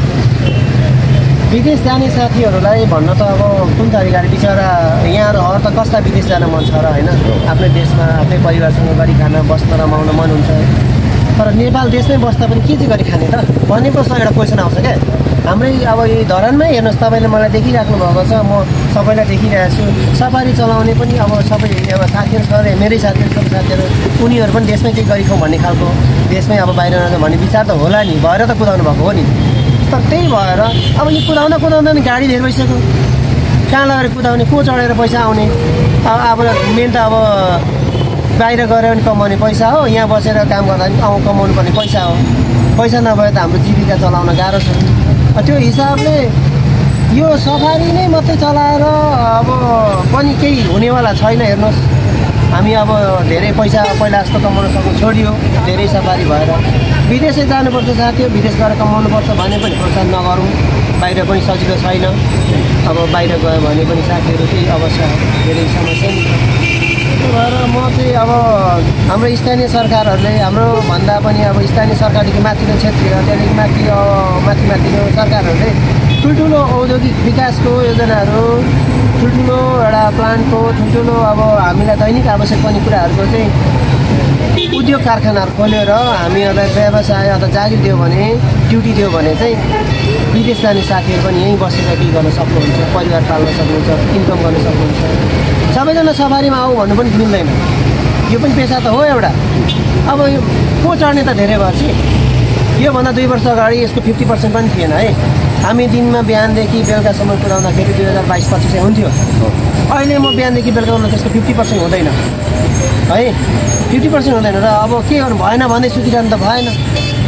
विदेश जाने साथीहरूलाई भन्न त अब कुन तरिकाले बिचरा यहाँ अरू त कस्ता विदेश जान मन छ र होइन। आफ्नै देशमा आफ्नै परिवारसँग गरी खान बस्न रमाउन मन हुन्छ, तर नेपाल देशमै बस्दा पनि के चाहिँ गरी खाने त भन्ने प्रश्न एउटा क्वेसन आउँछ क्या। हाम्रै अब यही धरानमै हेर्नुहोस्, तपाईँले मलाई देखिराख्नु भएको छ, म सबैलाई देखिरहेको छु। सफारी चलाउने पनि अब सबै अब साथीहरू छ, मेरै साथीहरू सबै साथीहरू उनीहरू पनि देशमै केही गरी खाउँ भन्ने खालको, देशमै अब बाहिर नजाउँ भन्ने विचार त होला नि, भएर त कुदाउनु भएको हो नि। तर त्यही भएर अब यो कुदाउन कुदाउँदा नि गाडी धेरै भइसक्यो, कहाँ लगेर कुदाउने, को चढेर पैसा आउने? अब अब मेन त अब बाहिर गएर पनि कमाउने पैसा हो, यहाँ बसेर काम गर्दा पनि आउँ कमाउनु पर्ने पैसा हो। पैसा नभए त हाम्रो जीविका चलाउन गाह्रो छ। त्यो हिसाबले यो सफारी नै मात्रै चलाएर अब पनि केही हुनेवाला छैन। हेर्नुहोस्, हामी अब धेरै पैसा पहिला जस्तो कमाउन सक्नु छोडियो, धेरै सफारी भएर विदेशै जानुपर्छ साथी, विदेश गएर कमाउनुपर्छ भने पनि प्रोत्साहन नगरौँ। बाहिर पनि सजिलो छैन, अब बाहिर गयो भने पनि साथीहरू केही अवश्य धेरै समस्या नि छ। त्यही भएर म चाहिँ अब हाम्रो स्थानीय सरकारहरूले हाम्रो भन्दा पनि अब स्थानीय सरकारदेखि माथिल्लो क्षेत्रीय त्यहाँदेखि माथि माथि माथिल्लो सरकारहरूले ठुल्ठुलो औद्योगिक विकासको योजनाहरू, ठुल्ठुलो एउटा प्लान्टको ठुल्ठुलो अब हामीलाई दैनिक आवश्यक पर्ने कुराहरूको चाहिँ उद्योग कारखानाहरू खोलेर हामीहरूलाई व्यवसाय अथवा जागिर दियो भने, ड्युटी दियो भने चाहिँ विदेश जाने साथीहरू पनि यहीँ बसेर केही गर्न सक्नुहुन्छ, परिवार पाल्न सक्नुहुन्छ, इन्कम गर्न सक्नुहुन्छ। सबैजना सफारीमा आऊ भन्नु पनि मिल्दैन, यो पनि पेसा त हो एउटा। अब यो को चढ्ने त धेरै भएपछि, योभन्दा दुई वर्ष अगाडि यसको फिफ्टी पर्सेन्ट पनि थिएन है। हामी दिनमा बिहानदेखि बेलुकासम्म कुदाउँदाखेरि दुई हजार बाइस पच्चिस हुन्थ्यो। अहिले म बिहानदेखि बेलुका त्यसको फिफ्टी पर्सेन्ट हुँदैन है, फिफ्टी पर्सेन्ट हुँदैन। र अब के गर्नु, भएन भन्दै सुतिरहनु त भएन।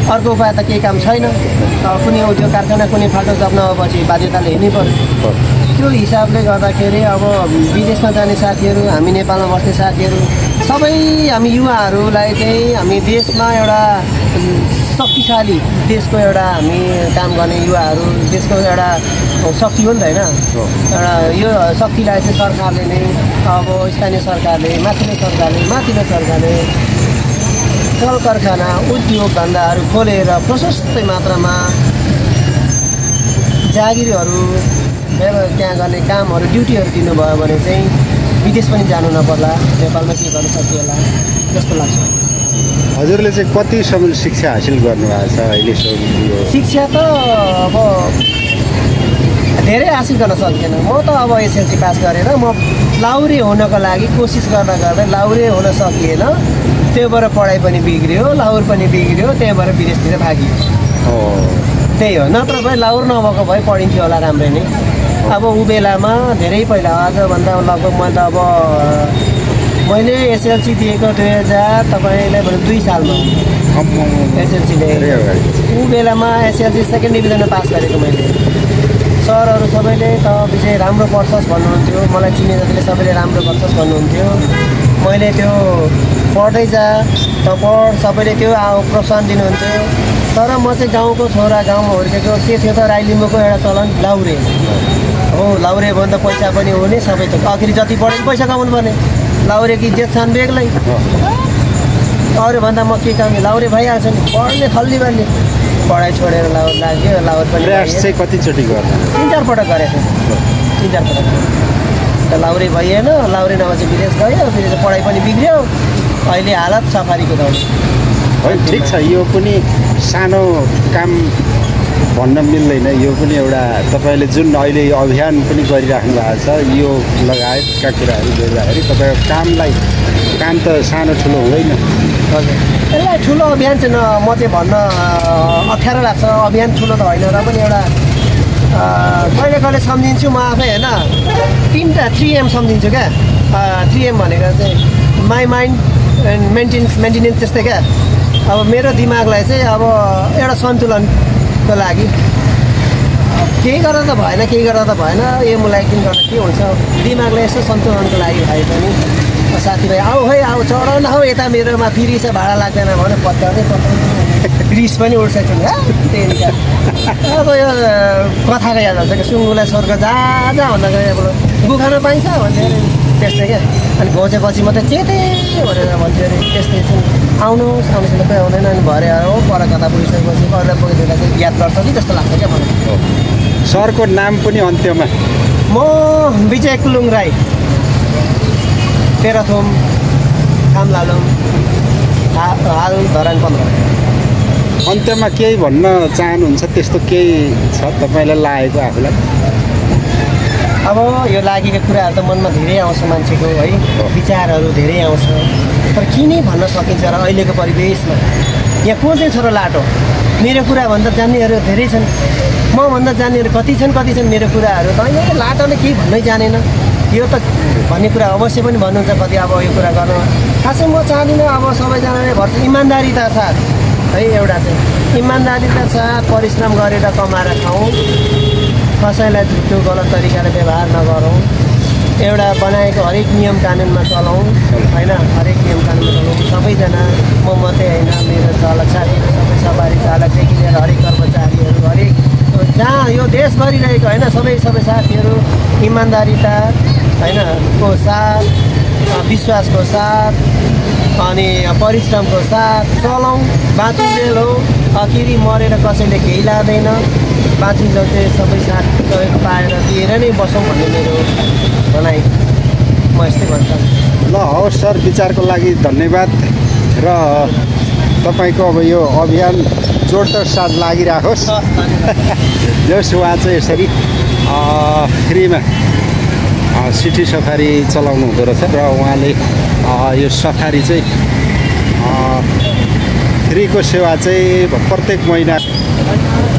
अर्को उपाय त केही काम छैन। कुनै उद्योग कारखाना कुनै फाल्टो जब नभएपछि बाध्यताले हिँड्नै पर्यो। त्यो हिसाबले गर्दाखेरि अब विदेशमा जाने साथीहरू, हामी नेपालमा बस्ने साथीहरू, सबै हामी युवाहरूलाई चाहिँ हामी देशमा एउटा शक्तिशाली देशको एउटा हामी काम गर्ने युवाहरू, देशको एउटा शक्ति हो नि त होइन। एउटा यो शक्तिलाई चाहिँ सरकारले नै अब स्थानीय सरकारले, माथिल्लो सरकारले माथिल्लो सरकारले कल कारखाना उद्योग धन्दाहरू खोलेर प्रशस्त मात्रामा जागिरहरू त्यहाँ गर्ने कामहरू ड्युटीहरू दिनुभयो भने चाहिँ विदेश पनि जानु नपर्ला, नेपालमा के गर्न सकिएला जस्तो लाग्छ। हजुरले चाहिँ कतिसम्म शिक्षा हासिल गर्नुभएको छ अहिलेसम्म? शिक्षा त अब धेरै हासिल गर्न सकिएन। म त अब एसएलसी पास गरेर म लाउरे हुनको लागि कोसिस गर्दा गर्दै लाउरे हुन सकिएन। त्यो भएर पढाइ पनि बिग्रियो, लाउर पनि बिग्रियो, त्यही भएर विदेशतिर भागियो। त्यही हो, नत्र भए लाउर नभएको भए पढिन्थ्यो होला राम्रै नै। अब ऊ बेलामा धेरै पहिला आजभन्दा लगभग मैले त अब मैले एसएलसी दिएको दुई हजार तपाईँलाई भने दुई सालमा एसएलसीले ऊ बेलामा एसएलसी सेकेन्ड डिभिजनमा पास गरेको मैले। सरहरू सबैले त विषय राम्रो पढ्छस् भन्नुहुन्थ्यो, मलाई चिने जतिले सबैले राम्रो गर्छस् भन्नुहुन्थ्यो। मैले त्यो पढ्दै जा त पढ सबैले त्यो प्रोत्साहन दिनुहुन्थ्यो। तर म चाहिँ गाउँको छोरा, गाउँमा हुर्केको के थियो त राई लिम्बूको एउटा चलन लाउरे हो। लाउरे भन्दा पैसा पनि हुने सबै त आखिरी जति पढेको पैसा कमाउनु पर्ने। लाउरेको इज्जत छन् बेग्लै। अरू भन्दा म के काम लाउरे भइहाल्छ नि, पढ्ने खल्ली बाल्ने। पढाइ छोडेर लाउर लाग्यो, लाउर पनि चाहिँ कतिचोटि गर्नु? तिन चार पटक गरेको तिन चार पटक त लाउरे भइएन। लाउरे नभएपछि विदेश गयो, विदेश पढाइ पनि बिग्रियो। अहिले हालत सफारीको दौड है। ठिक छ, यो पनि सानो काम भन्न मिल्दैन। यो पनि एउटा तपाईँले जुन अहिले अभियान पनि गरिराख्नु भएको छ, यो लगायतका कुराहरू गर्दाखेरि तपाईँको कामलाई काम त सानो ठुलो हुँदैन। हजुर, यसलाई ठुलो अभियान चाहिँ न म चाहिँ भन्न अप्ठ्यारो लाग्छ। अभियान ठुलो त होइन र पनि एउटा कहिले कहिले सम्झिन्छु म आफै होइन। तिनवटा थ्री एम सम्झिन्छु क्या। थ्री एम भनेको चाहिँ my mind and maintenance maintenance त्यस्तै क्या। अब मेरो दिमागलाई चाहिँ अब एउटा सन्तुलनको लागि केही गर्दा त भएन, केही गर्दा त भएन, यो मुलायकिन गर्दा के हुन्छ। दिमागलाई यसो सन्तुलनको लागि भए पनि साथीभाइ आऊ है आऊ चढ न हौ यता मेरोमा फेरि छ भाडा लाग्दैन भने पत्याउँदै पत्याउँदै रिस पनि उठ्छ नि। त्यही अब यो कथाको याद आउँछ कि सुँगुरलाई स्वर्ग जा जा भन्दा अब गुखान पाइन्छ भन्थ्यो अरे त्यस्तै क्या। अनि घोचेपछि मात्रै चेते भनेर भन्थ्यो अरे त्यस्तै चाहिँ आउनुहोस् आउनुहोस् कोही आउँदैन। अनि भरे हो पर कता पुगिसकेपछि अरूलाई पुगिदिँदा चाहिँ याद गर्छ कि जस्तो लाग्छ क्या मलाई। सरको नाम पनि अन्त्यमा? म विजय कुलुङ राई, तेह्रथुम कामलालुङ, हाल धरान पन्ध्र। अन्त्यमा केही भन्न चाहनुहुन्छ? त्यस्तो केही छ तपाईँलाई लागेको आफूलाई? अब यो लागेको कुराहरू त मनमा धेरै आउँछ मान्छेको है, विचारहरू धेरै आउँछ। तर के नै भन्न सकिन्छ र अहिलेको परिवेशमा? यहाँ को चाहिँ छ र लाटो? मेरो कुराभन्दा जान्नेहरू धेरै छन्, मभन्दा जान्नेहरू कति छन् कति छन् मेरो कुराहरू त यहाँ लाटोले केही भन्नै जानेन। यो त भन्ने कुरा अवश्य पनि भन्नुहुन्छ कति। अब यो कुरा गर्नु खासै म चाहदिनँ। अब सबैजनाले भन्छ इमान्दारिता साथ है, एउटा चाहिँ इमान्दारिता साथ परिश्रम गरेर कमाएर खाउँ, कसैलाई झुटो गलत तरिकाले व्यवहार नगरौँ, एउटा बनाएको हरेक नियम कानुनमा चलाउँ होइन। हरेक नियम कानुनमा चलाउँ सबैजना, म मात्रै होइन, मेरो चालक साथीहरू सबै सवारी चालकदेखि लिएर हरेक कर्मचारीहरू हरेक जहाँ यो देशभरि रहेको होइन सबै सबै साथीहरू इमान्दारिता होइन को साथ, विश्वासको साथ अनि परिश्रमको साथ चलाउँ। बाँचुन्जेल हो, आखिरी मरेर कसैले केही लाँदैन। बाँचुन्जेल चाहिँ सबै साथ सहयोग पाएर दिएर नै बसौँ भन्ने मेरो भनाइ। म यस्तै भन्छु। ल हवस् सर, विचारको लागि धन्यवाद। र तपाईँको अब यो अभियान जोडतोड साथ लागिराखोस्। जस उहाँ चाहिँ यसरी फ्रीमा सिटी सफारी चलाउनु हुँदो रहेछ र उहाँले यो सफारी चाहिँ फ्रीको सेवा चाहिँ प्रत्येक महिना